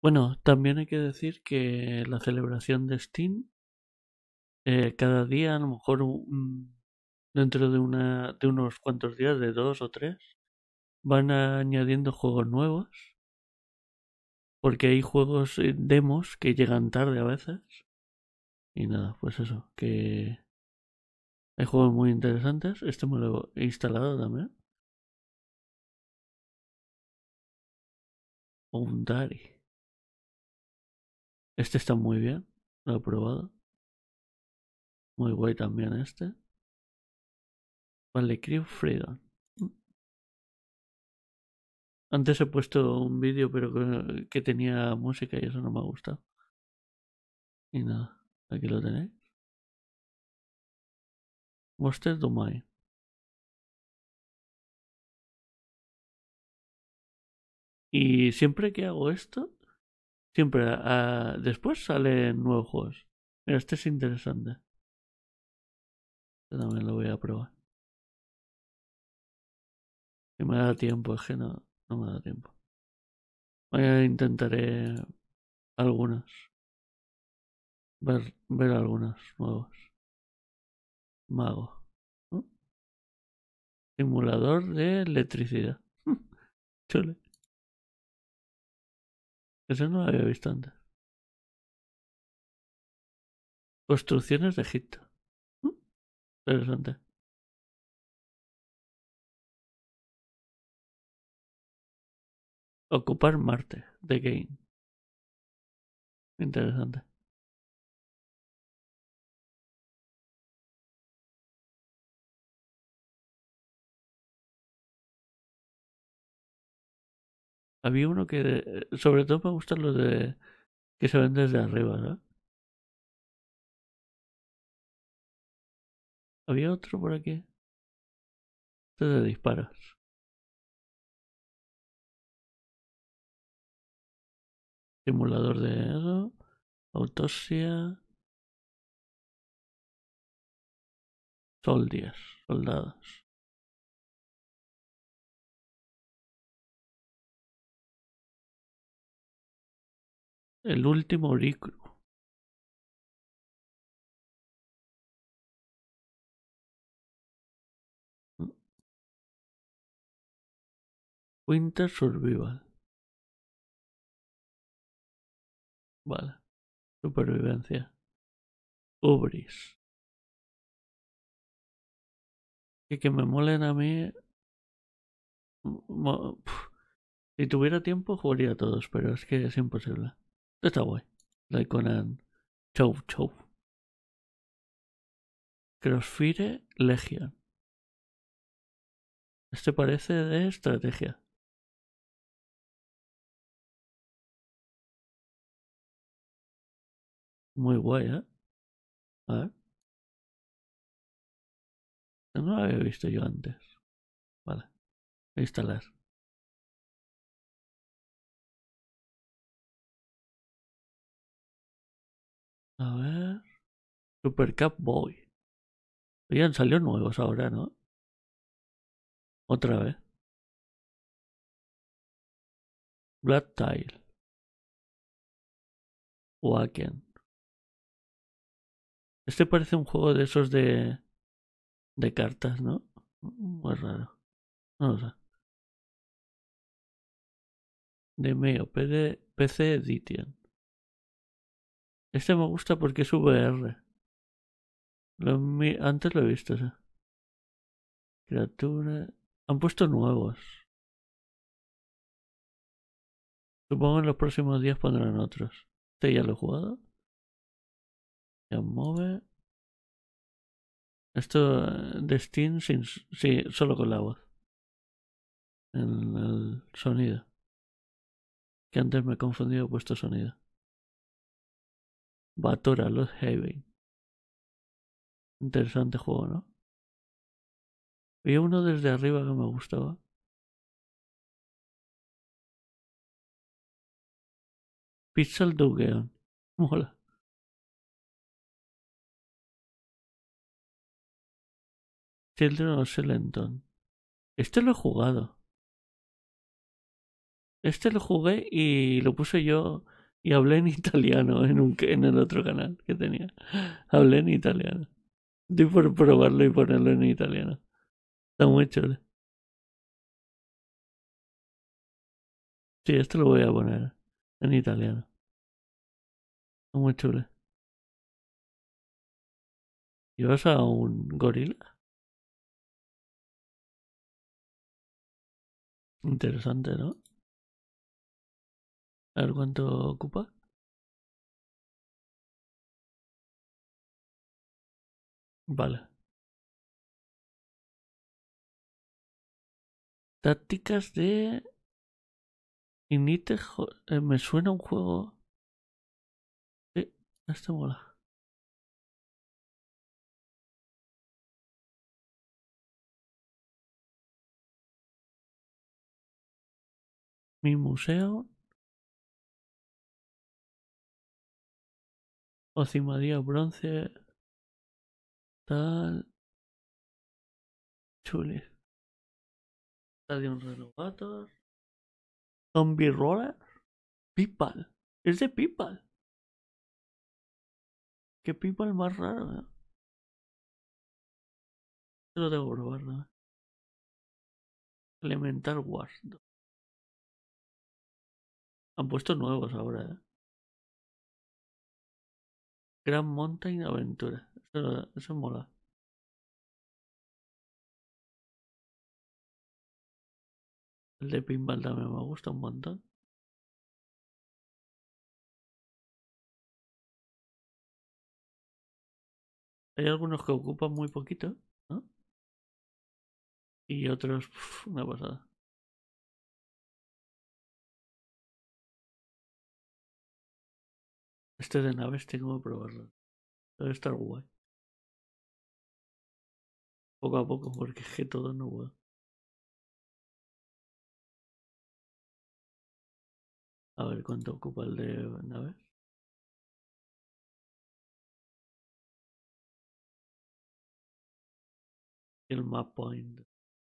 Bueno, también hay que decir que la celebración de Steam, cada día, a lo mejor dentro de unos cuantos días, de 2 o 3, van añadiendo juegos nuevos, porque hay juegos demos que llegan tarde a veces. Y nada, pues eso, que hay juegos muy interesantes. Este me lo he instalado también. Boundary. Este está muy bien, lo he probado. Muy guay también este. Vale, Crew Freedom. Antes he puesto un vídeo, pero que tenía música y eso no me ha gustado. Y nada, aquí lo tenéis. Monster Domain. Y siempre que hago esto, siempre después salen nuevos juegos. Mira, este es interesante. Este también lo voy a probar. Si me da tiempo, es que no me da tiempo. Intentaré algunos. Ver algunos nuevos. Mago. ¿No? Simulador de electricidad. Chule. Ese no lo había visto antes. Construcciones de Egipto. Interesante. Ocupar Marte. The Game. Interesante. Había uno que... Sobre todo me gustan los de... Que se ven desde arriba, ¿no? Había otro por aquí. Este de disparos. Simulador de eso. Autopsia. Soldiers. Soldados. El último Ricru. Winter Survival. Vale. Supervivencia. Ubris. Y que me molen a mí. Si tuviera tiempo jugaría a todos, pero es que es imposible. Está guay. La Conan. Chow Chow. Crossfire Legion. Este parece de estrategia. Muy guay, ¿eh? A ver. No lo había visto yo antes. Vale. Instalar. A ver. Super Cup Boy. Ya han salido nuevos ahora, ¿no? Otra vez. Blood Tile. Waken. Este parece un juego de esos de cartas, ¿no? Muy raro. No lo sé. De Meo, PC Edition. Este me gusta porque es VR. Antes lo he visto, ¿sí? Criatura. Han puesto nuevos. Supongo que en los próximos días pondrán otros. Este ya lo he jugado. Ya mueve. Esto de Steam sí, solo con la voz. En el sonido. Que antes me he confundido, he puesto sonido. Batora, Los Haven. Interesante juego, ¿no? Había uno desde arriba que me gustaba. Pixel Dugeon. Mola. Children of Selenton. Este lo he jugado. Este lo jugué y lo puse yo Y hablé en italiano en el otro canal que tenía. Hablé en italiano. Estoy por probarlo y ponerlo en italiano. Está muy chulo. Sí, esto lo voy a poner en italiano. Está muy chulo. ¿Llevas a un gorila? Interesante, ¿no? A ver cuánto ocupa. Vale. Tácticas de Inite. Me suena un juego. Sí, este mola. Mi museo. Ocimadía bronce. Tal. Chuli. Stadium Renovator. Zombie Roller. Pipal. Es de Pipal. Qué Pipal más raro, ¿eh? Lo tengo que probar, ¿no? Elemental Wars. Han puesto nuevos ahora, ¿eh? Grand Mountain Aventura. Eso mola. El de Pinball también me gusta un montón. Hay algunos que ocupan muy poquito, ¿no? Y otros, una pasada. Este de naves tengo que probarlo. Debe estar guay. Poco a poco, porque es que todo no puedo. A ver cuánto ocupa el de naves. Y el map point.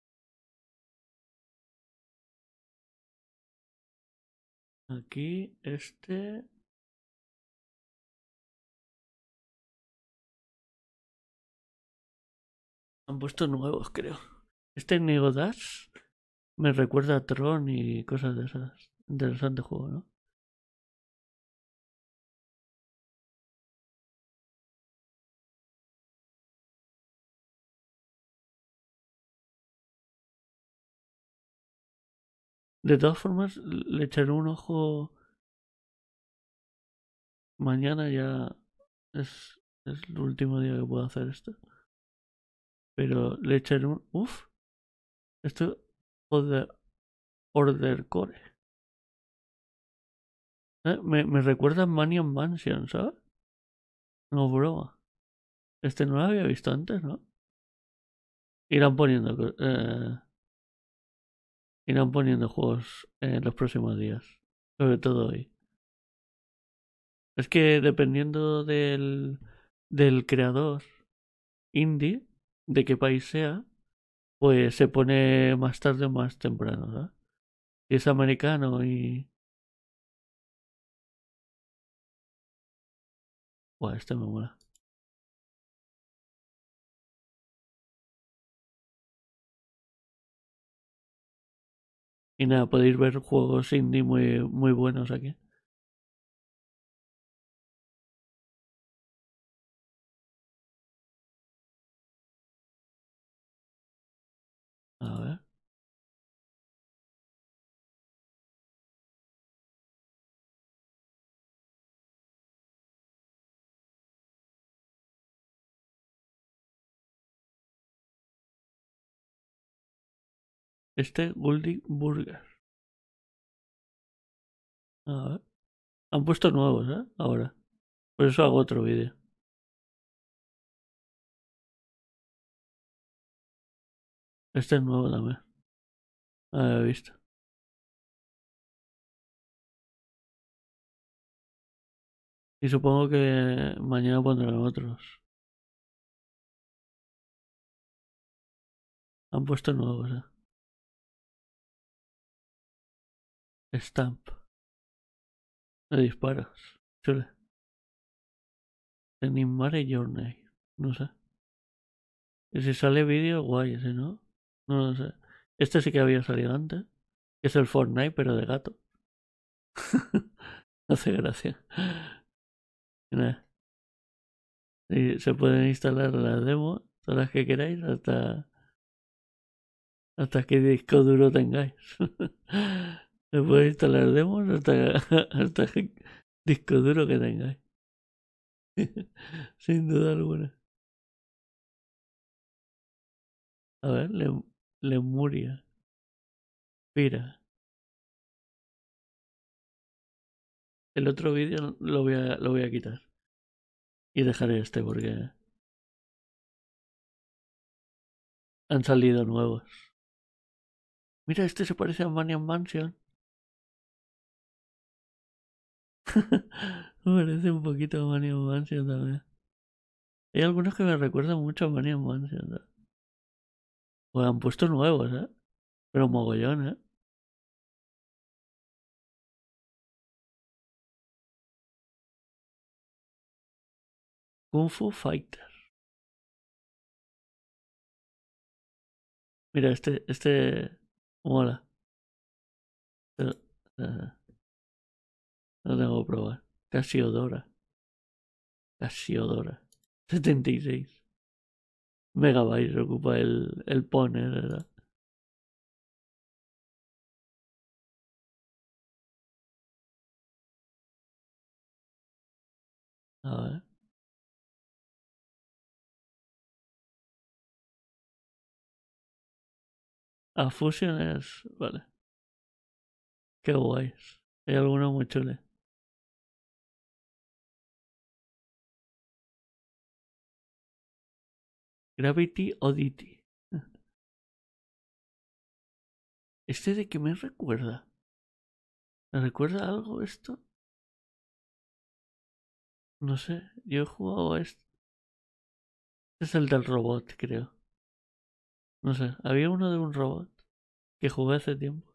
Aquí, este. Han puesto nuevos, creo. Este Negodash me recuerda a Tron y cosas de esas. Interesante juego, ¿no? De todas formas, le echaré un ojo mañana ya. Es el último día que puedo hacer esto. Pero le echaré un. Uf, esto. Order Core. Me recuerda a Manion Mansion, ¿sabes? No, broma. Este no lo había visto antes, ¿no? Irán poniendo. Irán poniendo juegos en los próximos días. Sobre todo hoy. Es que dependiendo del creador indie, de qué país sea, pues se pone más tarde o más temprano, ¿sabes? Si es americano y. Buah, este me mola. Y nada, podéis ver juegos indie muy, muy buenos aquí. A ver. Este Guldi Burger. A ver. Han puesto nuevos, ¿eh? Ahora. Por eso hago otro vídeo. Este es nuevo también. No lo he visto. Y supongo que mañana pondrán otros. Han puesto nuevos, ¿eh? Stamp. de disparos. Chule. Enigmare Journey. No sé. Y si sale vídeo, guay. Si no, no lo sé. Este sí que había salido antes. Es el Fortnite, pero de gato. Hace gracia. Mira. Y se pueden instalar las demos, todas las que queráis, hasta qué disco duro tengáis. Se puede instalar demos hasta qué disco duro que tengáis. Sin duda alguna. A ver, Lemuria. Mira. El otro vídeo lo voy a quitar. Y dejaré este porque han salido nuevos. Mira, este se parece a Maniac Mansion. Me parece un poquito a Maniac Mansion también. Hay algunos que me recuerdan mucho a Maniac Mansion, ¿no? Pues han puesto nuevos, ¿eh? Pero mogollón, ¿eh? Kung Fu Fighter. Mira, este mola. Eh, eh, Lo tengo que probar. Casiodora. Casiodora. 76 megabytes ocupa el Poner, ¿verdad? A ver. A Fusion es... Vale. Qué guays. Hay algunos muy chulos. Gravity Oddity. ¿Este de qué me recuerda? ¿Me recuerda algo esto? No sé. Yo he jugado a este. Este es el del robot, creo. No sé. Había uno de un robot que jugué hace tiempo.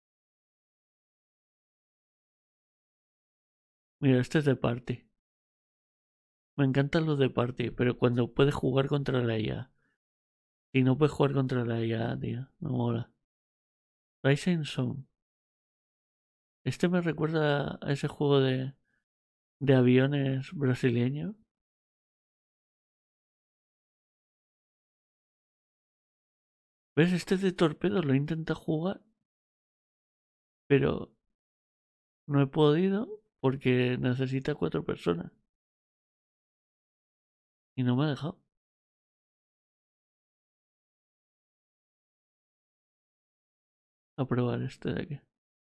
Mira, este es de party. Me encantan los de party, pero cuando puedes jugar contra la IA. Si no puedes jugar contra la IA, tío, no mola. Rising Sun. Este me recuerda a ese juego de aviones brasileño. ¿Ves? Este de torpedo lo intenta jugar, pero no he podido porque necesita 4 personas. Y no me ha dejado. A probar este de aquí.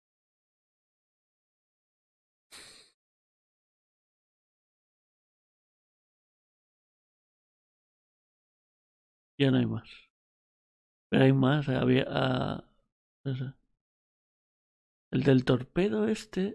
Ya no hay más. Pero hay más. Había... no sé. El del torpedo este...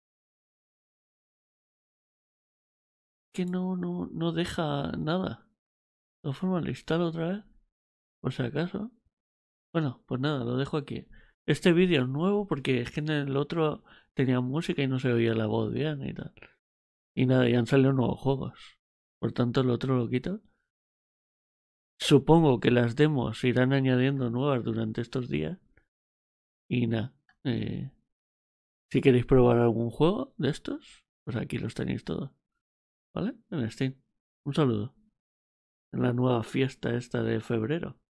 Que no deja nada. De todas formas, lo instalo otra vez. Por si acaso. Bueno, pues nada, lo dejo aquí. Este vídeo es nuevo porque es que en el otro tenía música y no se oía la voz bien y tal. Y nada, ya han salido nuevos juegos. Por tanto, el otro lo quito. Supongo que las demos irán añadiendo nuevas durante estos días. Y nada, si queréis probar algún juego de estos, pues aquí los tenéis todos. ¿Vale? En Steam. Un saludo. En la nueva fiesta esta de febrero.